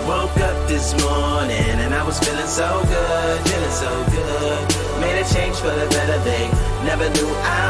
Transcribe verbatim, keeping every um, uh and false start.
Woke up this morning and I was feeling so good, feeling so good. Made a change for the better, they never knew I